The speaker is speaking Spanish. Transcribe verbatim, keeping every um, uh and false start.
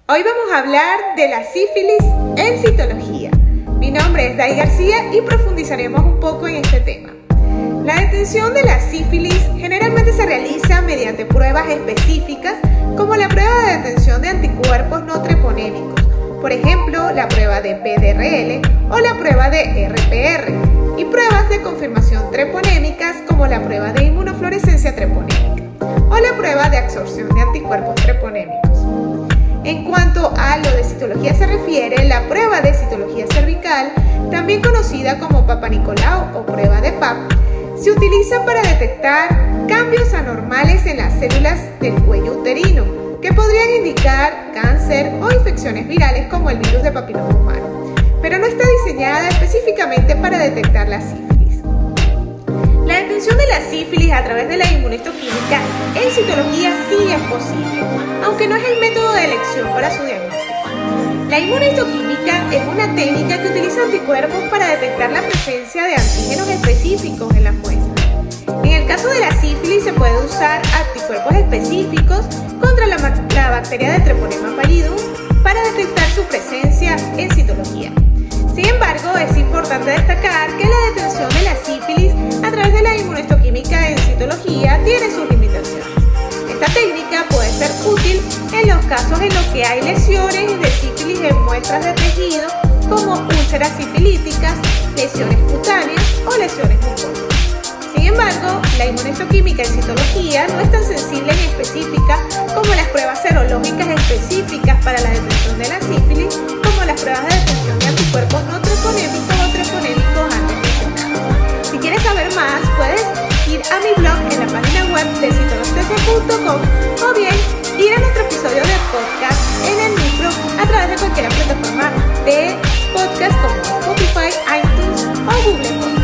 Hoy vamos a hablar de la sífilis en citología. Mi nombre es Day García y profundizaremos un poco en este tema. La detención de la sífilis generalmente se realiza mediante pruebas específicas como la prueba de detención de anticuerpos no treponémicos, por ejemplo, la prueba de P D R L o la prueba de R P R, y pruebas de confirmación treponémicas como la prueba de inmunofluorescencia treponémica o la prueba de absorción de anticuerpos treponémicos. En cuanto a lo de citología se refiere, la prueba de citología cervical, también conocida como Papa Nicolau o prueba de P A P, se utiliza para detectar cambios anormales en las células del cuello uterino, que podrían indicar cáncer o infecciones virales como el virus de papiloma humano, pero no está diseñada específicamente para detectar la sífilis. La detención de la sífilis a través de la inmunohistoquímica en citología sí es posible, aunque no es el método de elección para su diagnóstico. La inmunohistoquímica es una técnica que utiliza anticuerpos para detectar la presencia de antígenos específicos en las muestras. En el caso de la sífilis se puede usar anticuerpos específicos contra la, la bacteria de Treponema pallidum para detectar su presencia en citología. Sin embargo, es importante destacar que la detención de la sífilis a través de la inmunohistoquímica en citología tiene sus limitaciones. Esta técnica puede ser útil en los casos en los que hay lesiones de sífilis en muestras de tejido, como úlceras sifilíticas, lesiones cutáneas o lesiones mucosas. Sin embargo, la inmunohistoquímica en citología no es tan sensible ni específica como las pruebas serológicas específicas para la detección de la sífilis, como las pruebas de detección de anticuerpos no treponémicos o treponémicos antes mencionados. Si quieres saber más, puedes ir a mi blog en la página web de citologtesia punto com o bien ir a nuestro episodio de podcast en el micro a través de cualquier plataforma de podcast como Spotify, iTunes o Google Podcast.